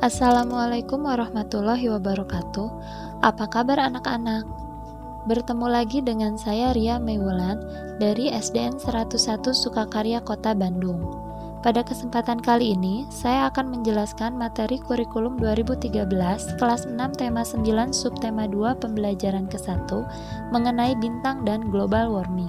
Assalamualaikum warahmatullahi wabarakatuh. Apa kabar anak-anak? Bertemu lagi dengan saya Ria Meiwulan dari SDN 101 Sukakarya Kota Bandung. Pada kesempatan kali ini, saya akan menjelaskan materi kurikulum 2013 kelas 6 tema 9 subtema 2 pembelajaran ke-1 mengenai bintang dan global warming.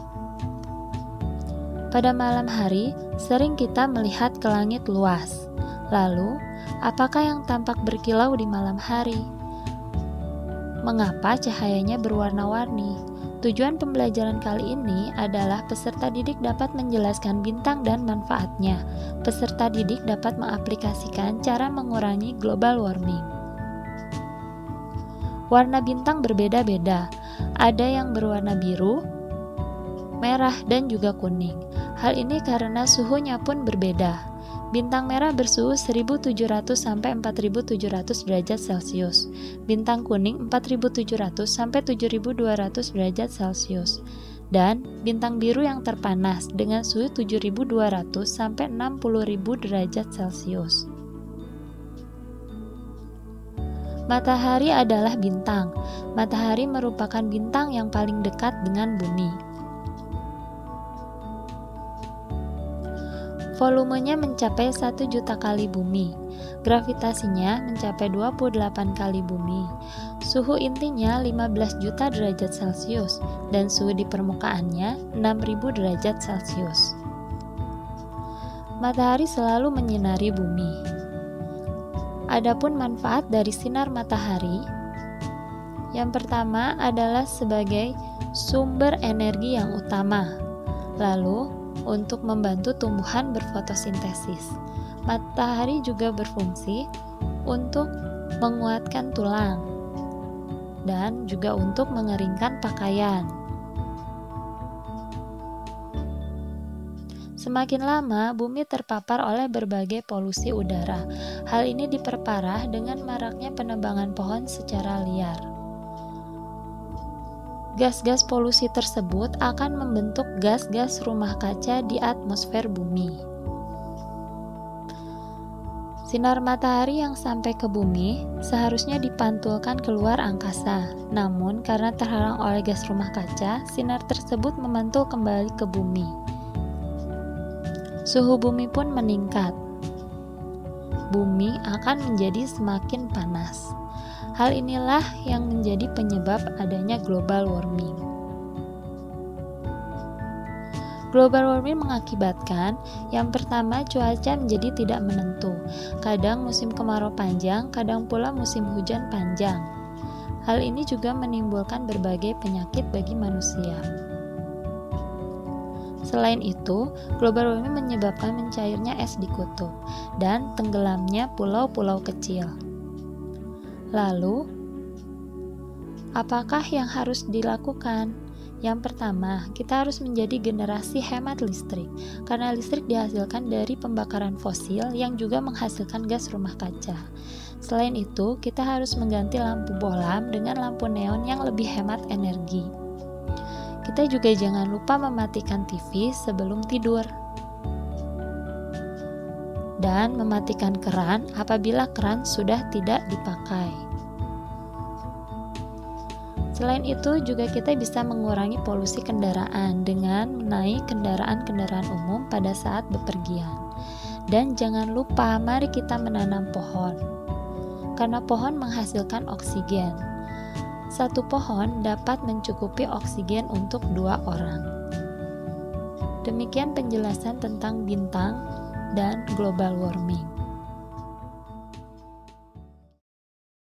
Pada malam hari, sering kita melihat ke langit luas. Lalu, apakah yang tampak berkilau di malam hari? Mengapa cahayanya berwarna-warni? Tujuan pembelajaran kali ini adalah peserta didik dapat menjelaskan bintang dan manfaatnya. Peserta didik dapat mengaplikasikan cara mengurangi global warming. Warna bintang berbeda-beda. Ada yang berwarna biru, merah, dan juga kuning. Hal ini karena suhunya pun berbeda. Bintang merah bersuhu 1700 sampai 4700 derajat Celcius. Bintang kuning 4700 sampai 7200 derajat Celcius. Dan bintang biru yang terpanas dengan suhu 7200 sampai 60000 derajat Celcius. Matahari adalah bintang. Matahari merupakan bintang yang paling dekat dengan bumi. Volumenya mencapai 1 juta kali bumi. Gravitasinya mencapai 28 kali bumi. Suhu intinya 15 juta derajat Celcius dan suhu di permukaannya 6000 derajat Celcius. Matahari selalu menyinari bumi. Adapun manfaat dari sinar matahari, yang pertama adalah sebagai sumber energi yang utama. Lalu, untuk membantu tumbuhan berfotosintesis. Matahari juga berfungsi untuk menguatkan tulang dan juga untuk mengeringkan pakaian. Semakin lama, bumi terpapar oleh berbagai polusi udara. Hal ini diperparah dengan maraknya penebangan pohon secara liar. Gas-gas polusi tersebut akan membentuk gas-gas rumah kaca di atmosfer bumi. Sinar matahari yang sampai ke bumi seharusnya dipantulkan keluar angkasa. Namun, karena terhalang oleh gas rumah kaca, sinar tersebut memantul kembali ke bumi. Suhu bumi pun meningkat. Bumi akan menjadi semakin panas. Hal inilah yang menjadi penyebab adanya global warming. Global warming mengakibatkan yang pertama cuaca menjadi tidak menentu. Kadang musim kemarau panjang, kadang pula musim hujan panjang. Hal ini juga menimbulkan berbagai penyakit bagi manusia. Selain itu, global warming menyebabkan mencairnya es di kutub dan tenggelamnya pulau-pulau kecil. Lalu, apakah yang harus dilakukan? Yang pertama, kita harus menjadi generasi hemat listrik, karena listrik dihasilkan dari pembakaran fosil yang juga menghasilkan gas rumah kaca. Selain itu, kita harus mengganti lampu bohlam dengan lampu neon yang lebih hemat energi. Kita juga jangan lupa mematikan TV sebelum tidur. Dan mematikan keran apabila keran sudah tidak dipakai. Selain itu, juga kita bisa mengurangi polusi kendaraan dengan menaiki kendaraan-kendaraan umum pada saat bepergian. Dan jangan lupa, mari kita menanam pohon. Karena pohon menghasilkan oksigen. Satu pohon dapat mencukupi oksigen untuk 2 orang. Demikian penjelasan tentang bintang dan global warming.